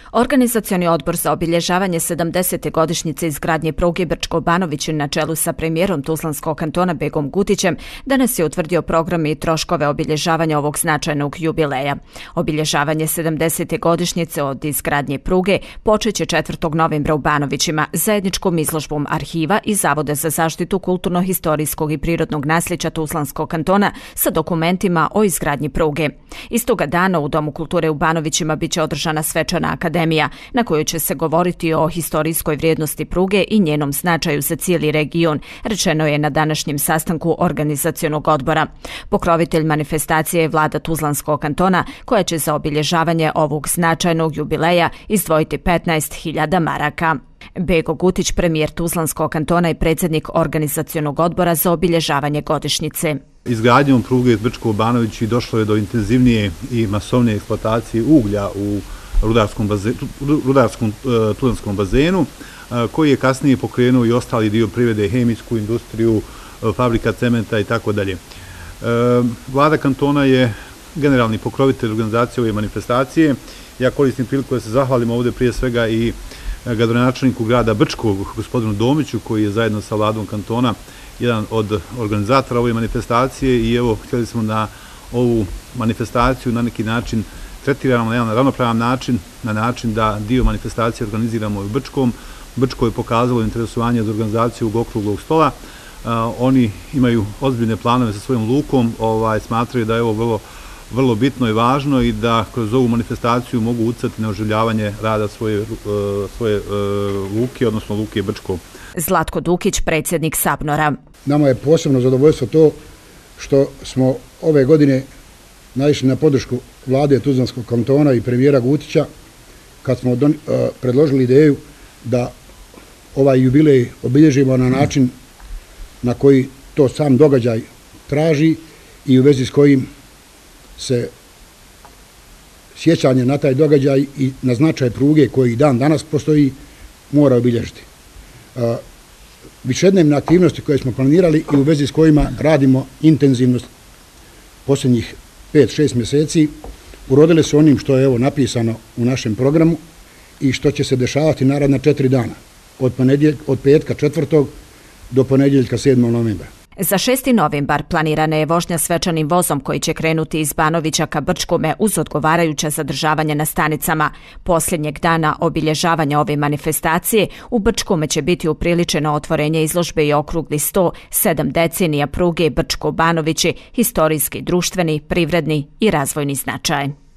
Organizacioni odbor za obilježavanje 70. godišnjice izgradnje pruge Brčko-Banovići na čelu sa premijerom Tuzlanskog kantona Begom Gutićem danas je utvrdio program i troškove obilježavanja ovog značajnog jubileja. Obilježavanje 70. godišnjice od izgradnje pruge počeće 4. novembra u Banovićima zajedničkom izložbom arhiva i Zavoda za zaštitu kulturno-historijskog i prirodnog nasljeđa Tuzlanskog kantona sa dokumentima o izgradnji pruge. Istoga dana u Domu kulture u Banovićima biće održana svečana akademija na kojoj će se govoriti o historijskoj vrijednosti pruge i njenom značaju za cijeli region, rečeno je na današnjem sastanku organizacionog odbora. Pokrovitelj manifestacije je vlada Tuzlanskog kantona, koja će za obilježavanje ovog značajnog jubileja izdvojiti 15.000 maraka. Bego Gutić, premijer Tuzlanskog kantona i predsjednik organizacionog odbora za obilježavanje godišnjice. Izgradnjom pruge Brčko-Banovići došlo je do intenzivnije i masovnije eksploatacije uglja u rudarskom Tuzlanskom bazenu, koji je kasnije pokrenuo i ostali dio privrede, hemijsku industriju, fabrika cementa i tako dalje. Vlada kantona je generalni pokrovitelj organizacije ove manifestacije. Ja koristim priliku da se zahvalim ovdje prije svega i gradonačelniku grada Brčkog, gospodinu Domiću, koji je zajedno sa vladom kantona jedan od organizatora ove manifestacije i evo, htjeli smo na ovu manifestaciju na neki način tretiramo na jedan ravnopravan način, na način da dio manifestacije organiziramo u Brčkom. Brčko je pokazalo interesovanje za organizaciju okruglog stola. Oni imaju ozbiljne planove sa svojom lukom, smatraju da je ovo vrlo bitno i važno i da kroz ovu manifestaciju mogu utjecati na oživljavanje rada svoje luke, odnosno luke Brčko. Zlatko Dukić, predsjednik Sabnora. Nama je posebno zadovoljstvo to što smo ove godine naišli na podršku vlade Tuzlanskog kantona i premijera Gutića kad smo predložili ideju da ovaj jubilej obilježimo na način na koji to sam događaj traži i u vezi s kojim se sjećanje na taj događaj i na značaj pruge koji dan danas postoji mora obilježiti. Višednevne aktivnosti koje smo planirali i u vezi s kojima radimo intenzivno posljednjih 5-6 mjeseci urodile su onim što je evo napisano u našem programu i što će se dešavati naredna 4 dana, od petka 4. do ponedjeljka 7. novembra. Za 6. novembar planirana je vožnja svečanim vozom koji će krenuti iz Banovića ka Brčkome uz odgovarajuća zadržavanja na stanicama. Posljednjeg dana obilježavanja ove manifestacije u Brčkome će biti upriličeno otvorenje izložbe i okrugli sto 7 decenija pruge Brčko-Banovići, historijski, društveni, privredni i razvojni značaj.